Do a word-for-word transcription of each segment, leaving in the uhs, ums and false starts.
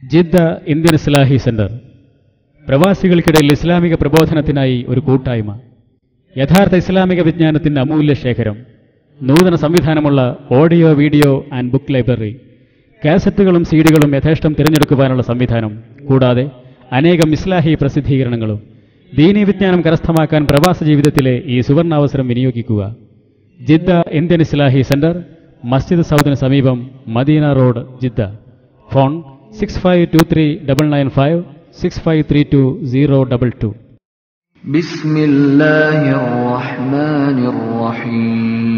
Jeddah Indian Islahi centre, പ്രവാസികൾക്കിടയിൽ ഇസ്ലാമിക പ്രബോധനത്തിനായി ഒരു കൂട്ടായ്മ, യഥാർത്ഥ ഇസ്ലാമിക വിജ്ഞാനത്തിന്റെ അമൂല്യ ശേഖരം, നൂതന സംവിധാനമുള്ള audio video and book library, കാസറ്റുകളും സീഡികളും യഥേഷ്ടം തിരഞ്ഞെടുക്കുവാനുള്ള സംവിധാനം, കൂടാതെ അനേകം ഇസ്ലാഹി പ്രസിദ്ധീകരണങ്ങളും. ദീനീ വിജ്ഞാനം കരസ്ഥമാക്കാൻ പ്രവാസ ജീവിതത്തിലെ ഈ സുവർണാവസരം വിനിയോഗിക്കുക. ജിദ്ദ ഇന്ത്യൻ ഇസ്ലാഹി സെന്റർ, മസ്ജിദ് സൗദിന് സമീപം, Medina road, Jeddah. Phone six five two three double nine five six five three two zero double two. ബിസ്മില്ലാഹിർ റഹ്മാനിർ റഹീം.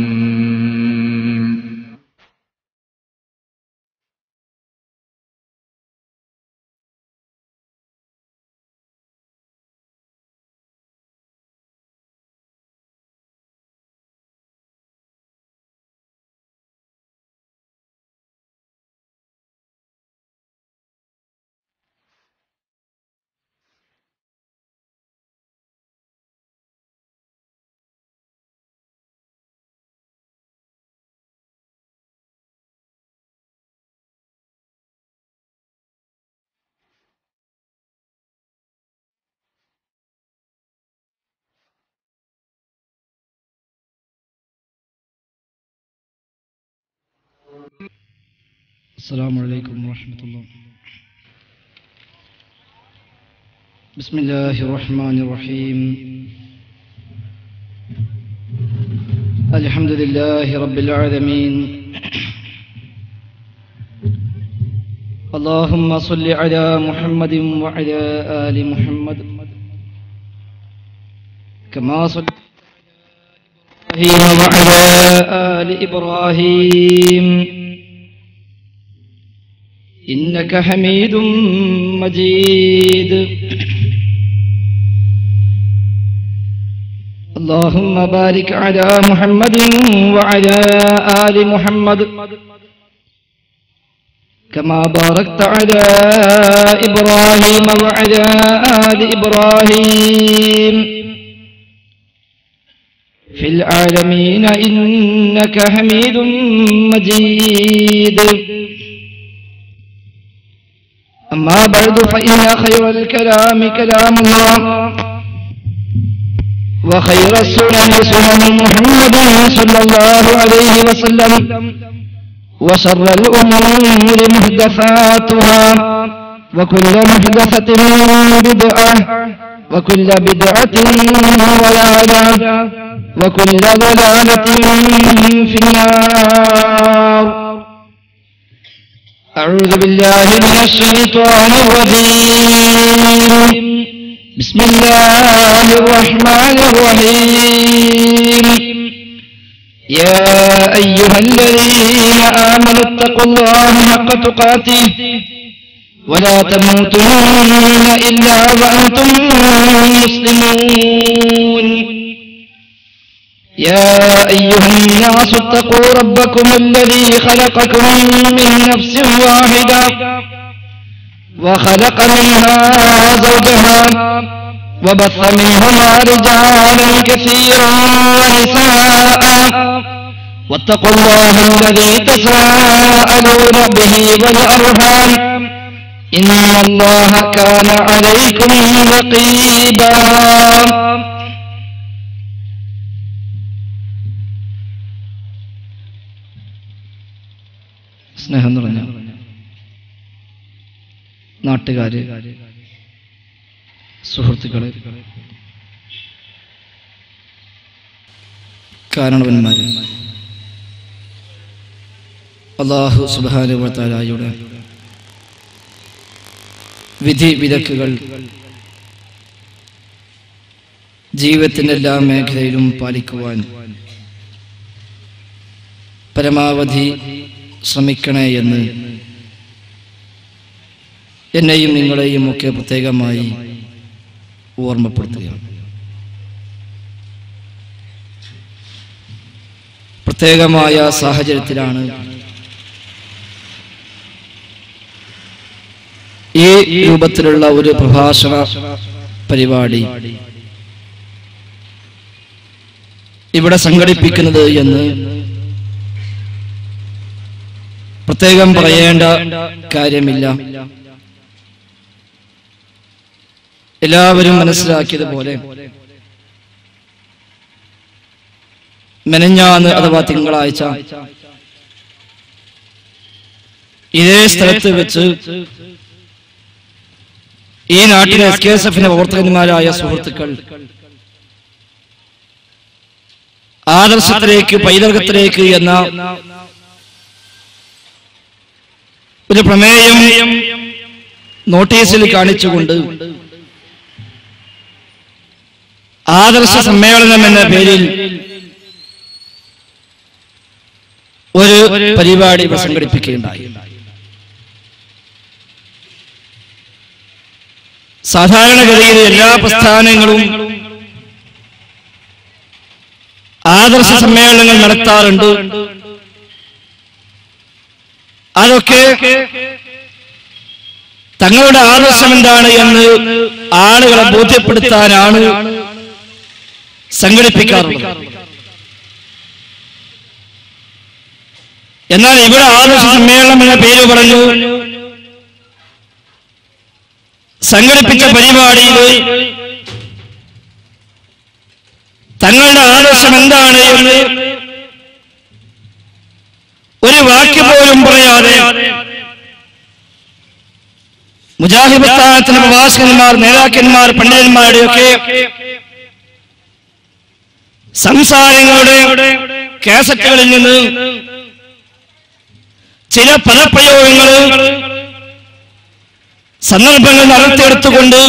السلام عليكم ورحمة الله. بسم الله الرحمن الرحيم. الحمد لله رب العالمين. اللهم صل على محمد وعلى آل محمد كما صليت وعلى آل إبراهيم إنك حميد مجيد. اللهم بارك على محمد وعلى آل محمد كما باركت على إبراهيم وعلى آل إبراهيم في العالمين إنك حميد مجيد. أما بعد فإن خير الكلام كلام الله وخير السنن سنن محمد صلى الله عليه وسلم وشر الأمور محدثاتها وكل محدثة بدعة وكل بدعة ضلالة وكل ضلالة في النار. أعوذ بالله من الشيطان الرجيم. بسم الله الرحمن الرحيم. يا أيها الذين آمنوا اتقوا الله حق تقاته ولا تموتن إلا وأنتم مسلمون. يا أيها الناس اتقوا ربكم الذي خلقكم من نفس واحدة وخلق منها زوجها وبث منهما رجالا كثيرا ونساء واتقوا الله الذي تساءلون به والأرحام إن الله كان عليكم رقيبا. സ്നേഹം നിറഞ്ഞ നാട്ടുകാരെ, സുഹൃത്തുക്കളെ, കാരണവന്മാരെ, അല്ലാഹു സുബ്ഹാനഹു വ തആലയുടെ വിധി വിലക്കുകൾ ജീവിതത്തിന്റെ എല്ലാ മേഖലയിലും പാലിക്കുവാൻ പരമാവധി ശ്രമിക്കണേ എന്ന് എന്നെയും നിങ്ങളെയും ഒക്കെ പ്രത്യേകമായി ഓർമ്മപ്പെടുത്തുകയാണ്. പ്രത്യേകമായ സാഹചര്യത്തിലാണ് ഈ രൂപത്തിലുള്ള ഒരു പ്രഭാഷണ പരിപാടി ഇവിടെ സംഘടിപ്പിക്കുന്നത് എന്ന് പ്രത്യേകം പറയേണ്ട കാര്യമില്ല. എല്ലാവരും മനസ്സിലാക്കിയതുപോലെ മെനഞ്ഞാന്ന് അഥവാ തിങ്കളാഴ്ച ഇതേ സ്ഥലത്ത് വെച്ച് ഈ നാട്ടിലെ എസ് കെ എസ് എഫിന്റെ പ്രവർത്തകന്മാരായ സുഹൃത്തുക്കൾ ആദർശത്തിലേക്ക് പൈതൃകത്തിലേക്ക് എന്ന ഒരു പ്രമേയം നോട്ടീസിൽ കാണിച്ചുകൊണ്ട് ആദർശ സമ്മേളനം എന്ന പേരിൽ ഒരു പരിപാടി സംഘടിപ്പിക്കുകയുണ്ടായി. സാധാരണഗതിയിൽ എല്ലാ പ്രസ്ഥാനങ്ങളും ആദർശ സമ്മേളനങ്ങൾ നടത്താറുണ്ട്. അതൊക്കെ തങ്ങളുടെ ആദർശം എന്താണ് എന്ന് ആളുകളെ ബോധ്യപ്പെടുത്താനാണ് സംഘടിപ്പിക്കാറുള്ളത്. എന്നാൽ ഇവിടെ ആദർശ സമ്മേളനം എന്ന പേര് പറഞ്ഞു സംഘടിപ്പിച്ച പരിപാടിയിൽ തങ്ങളുടെ ആദർശം എന്താണ് എന്ന് ഒരു വാക്ക് പോലും പറയാതെ മുജാഹിദ് പ്രസ്ഥാനത്തിന്റെ പ്രഭാഷകന്മാർ, നേതാക്കന്മാർ, പണ്ഡിതന്മാരുടെയൊക്കെ സംസാരങ്ങളുടെ കാസറ്റുകളിൽ നിന്ന് ചില പദപ്രയോഗങ്ങൾ സന്ദർഭങ്ങൾ നടത്തിയെടുത്തുകൊണ്ട്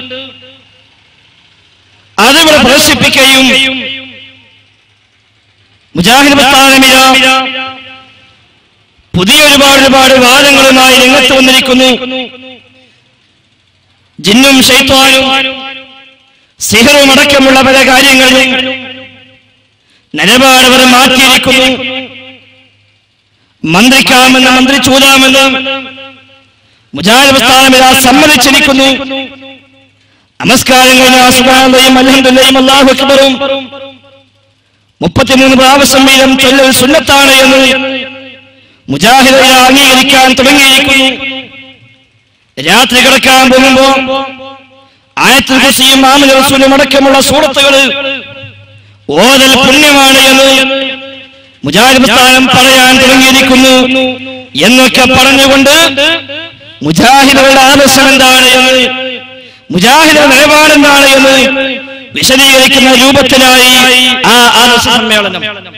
അതിവിടെ പ്രദർശിപ്പിക്കുകയും മുജാഹിദ് പ്രസ്ഥാനമില്ല പുതിയ ഒരുപാട് ഒരുപാട് വാദങ്ങളുമായി രംഗത്ത് വന്നിരിക്കുന്നു, ജിന്നും ശൈത്വാനും സിഹറും അടക്കമുള്ള പല കാര്യങ്ങളും നിലപാട് അവർ മാറ്റിയിരിക്കുന്നു, മന്ത്രിക്കാമെന്ന് മന്ത്രിച്ചൂടാമെന്ന് മുജാഹിദ് പ്രസ്ഥാനമിതാ സമ്മതിച്ചിരിക്കുന്നു, നമസ്കാരങ്ങളും സുബ്ഹാനല്ലാഹും അൽഹംദുലില്ലാഹും അല്ലാഹു അക്ബറും മുപ്പത്തിമൂന്ന് പ്രാവശ്യം വീതം ചൊല്ലൽ സുന്നത്താണ് എന്ന് മുജാഹിദ് അംഗീകരിക്കാൻ തുടങ്ങിയിരിക്കുന്നു. രാത്രി കിടക്കാൻ പോകുമ്പോ ആയത്തുൽ കുർസിയും ആമിന റസൂലും അടക്കമുള്ള സൂറത്തുകൾ ഓതൽ പുണ്യമാണ് എന്ന് മുജാഹിദ് പ്രസ്ഥാനം പറയാൻ തുടങ്ങിയിരിക്കുന്നു എന്നൊക്കെ പറഞ്ഞുകൊണ്ട് മുജാഹിദുകളുടെ ആദർശം എന്താണ് എന്ന്, മുജാഹിദുകളുടെ നിലപാടെന്താണ് എന്ന് വിശദീകരിക്കുന്ന രൂപത്തിലായി ആ ആദർശ സമ്മേളനം.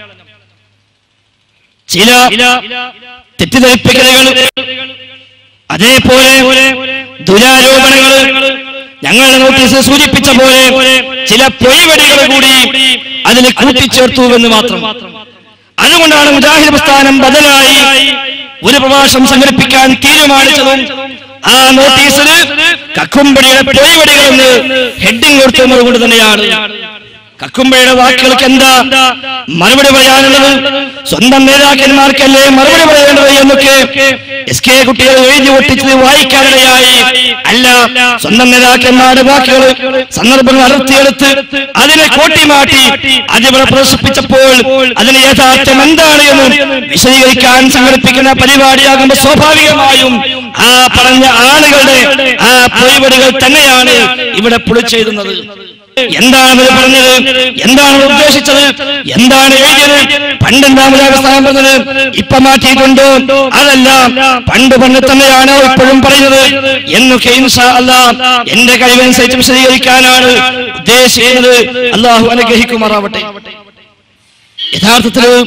ചില തെറ്റിദ്ധരിപ്പിക്കലുകൾ, അതേപോലെ ദുരാരോപണങ്ങൾ, ഞങ്ങളുടെ നോട്ടീസ് സൂചിപ്പിച്ച പോലെ ചില പൊയ്വടികൾ കൂടി അതിൽ കൂട്ടിച്ചേർത്തുവെന്ന് മാത്രം. അതുകൊണ്ടാണ് മുജാഹിദ് പ്രസ്ഥാനം ബദലായി ഒരു പ്രഭാഷണം സംഘടിപ്പിക്കാൻ തീരുമാനിച്ചതും ആ നോട്ടീസിൽ കക്കുംപടിയുടെ പൊയ്വടികളെന്ന് ഹെഡിങ് കൊടുത്തത് കൊണ്ട് തന്നെയാണ്. കക്കുംപടിയുടെ വാക്കുകൾക്ക് എന്താ മറുപടി പറയാനുള്ളത്, സ്വന്തം നേതാക്കന്മാർക്കല്ലേ മറുപടി പറയേണ്ടത് എന്നൊക്കെ എസ് കെ കുട്ടികൾ എഴുതി ഒട്ടിച്ചത് വായിക്കാനിടയായി. അല്ല, സ്വന്തം നേതാക്കന്മാരുടെ വാക്കുകൾ സന്ദർഭങ്ങൾ അടർത്തിയെടുത്ത് അതിനെ കോട്ടിമാറ്റി അതിവിടെ പ്രദർശിപ്പിച്ചപ്പോൾ അതിന് യഥാർത്ഥം എന്താണ് എന്ന് വിശദീകരിക്കാൻ സംഘടിപ്പിക്കുന്ന പരിപാടിയാകുമ്പോൾ സ്വാഭാവികമായും ആ പറഞ്ഞ ആളുകളുടെ ആ പൊയ്വടികൾ തന്നെയാണ് ഇവിടെ പൊളിച്ചെഴുതുന്നത്. എന്താണ് പറഞ്ഞത്, എന്താണ് ഉദ്ദേശിച്ചത്, എന്താണ് എഴുതിയത്, പണ്ടെന്താ മുജാഹിദ് സ്ഥാനം പറഞ്ഞത്, ഇപ്പൊ മാറ്റിയിട്ടുണ്ടോ, അതല്ല പണ്ട് പണ്ട് തന്നെയാണ് ഇപ്പോഴും പറയുന്നത് എന്നൊക്കെ ഇൻഷാ അല്ലാഹ് എന്റെ കഴിവനുസരിച്ച് വിശദീകരിക്കാനാണ് ഉദ്ദേശിക്കുന്നത്. അല്ലാഹു അനുഗ്രഹിക്കുമാറാവട്ടെ. യഥാർത്ഥത്തിൽ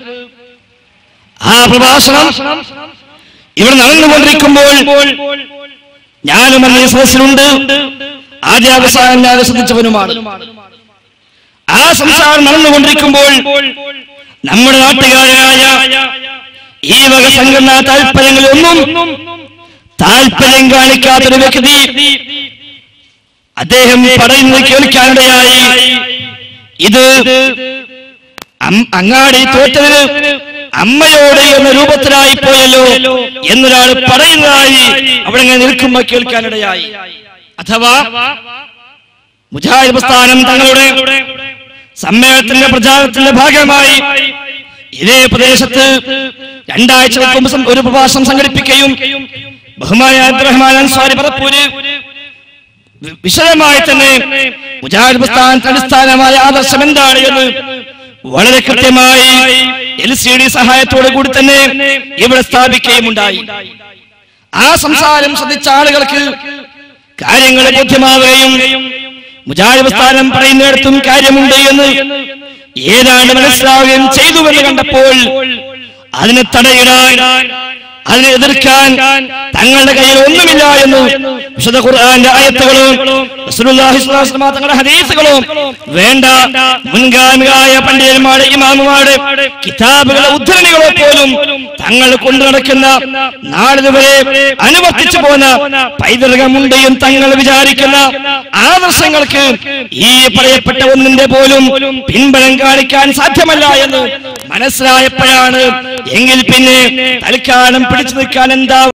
ആ പ്രഭാഷണം ഇവിടെ നടന്നുകൊണ്ടിരിക്കുമ്പോൾ ഞാനും അന്ന് ഈ സദസ്സിലുണ്ട്, ആദ്യാവസാനം ഞാൻ ശ്രദ്ധിച്ചവനുമാണ്. ആ സംസാരം നടന്നുകൊണ്ടിരിക്കുമ്പോൾ നമ്മുടെ നാട്ടുകാരായ ഈ വക സംഘടനാ താല്പര്യങ്ങളൊന്നും താല്പര്യം കാണിക്കാത്തൊരു വ്യക്തി അദ്ദേഹം പറയുന്നത് കേൾക്കാനിടയായി. ഇത് അങ്ങാടി തോറ്റതിന് അമ്മയോട് എന്ന രൂപത്തിലായി പോയല്ലോ എന്നൊരാൾ പറയുന്നതായി അവിടെ ഇങ്ങനെ നിൽക്കുമ്പോൾ കേൾക്കാനിടയായി. അഥവാ മുജാഹിദ് പ്രസ്ഥാനം തങ്ങളുടെ സമ്മേളനത്തിന്റെ പ്രചാരണത്തിന്റെ ഭാഗമായി ഇതേ പ്രദേശത്ത് രണ്ടാഴ്ച മുമ്പ് ഒരു പ്രഭാഷണം സംഘടിപ്പിക്കുകയും ബഹുമാനായ അബ്ദുറഹ്മാൻ അൻസാരി പറപ്പൂര് വിശദമായി തന്നെ മുജാഹിദ് പ്രസ്ഥാനത്തിന്റെ അടിസ്ഥാനമായ ആദർശം എന്താണ് എന്ന് വളരെ കൃത്യമായി എൽ സി ഡി സഹായത്തോടു കൂടി തന്നെ ഇവിടെ സ്ഥാപിക്കുകയുമുണ്ടായി. ആ സംസാരം ശ്രദ്ധിച്ച ആളുകൾക്ക് കാര്യങ്ങൾ ബോധ്യമാവുകയും മുജാഹിദ് പ്രസ്ഥാനം പറയുന്നിടത്തും കാര്യമുണ്ട് എന്ന് ഏതാണ്ട് മനസ്സിലാവുകയും ചെയ്തുവെന്ന് കണ്ടപ്പോൾ അതിനെ തടയിടാൻ, അതിനെ എതിർക്കാൻ തങ്ങളുടെ കയ്യിൽ ഒന്നുമില്ല എന്ന് വിശുദ്ധ ഖുർആന്റെ ആയത്തുകളും റസൂലുള്ളാഹി സ്വല്ലല്ലാഹു അലൈഹി വസല്ലം തങ്ങളുടെ ഹദീസുകളും വേണ്ട മുൻഗാമികളായ പണ്ഡിതന്മാരുടെ ഇമാമുമാരുടെ കിതാബുകളെ ഉദ്ധരണികളെ പോലും തങ്ങൾ കൊണ്ടു നടക്കുന്ന നാളിതുവരെ അനുവർത്തിച്ചു പോന്ന പൈതൃകമുണ്ട് എന്ന് തങ്ങൾ വിചാരിക്കുന്ന ആദർശങ്ങൾക്ക് ഈ പറയപ്പെട്ട ഒന്നിന്റെ പോലും പിൻബലം കാണിക്കാൻ സാധ്യമല്ല എന്ന് മനസ്സിലായപ്പോഴാണ് എങ്കിൽ പിന്നെ തൽക്കാലം പിടിച്ചു നിൽക്കാൻ എന്താ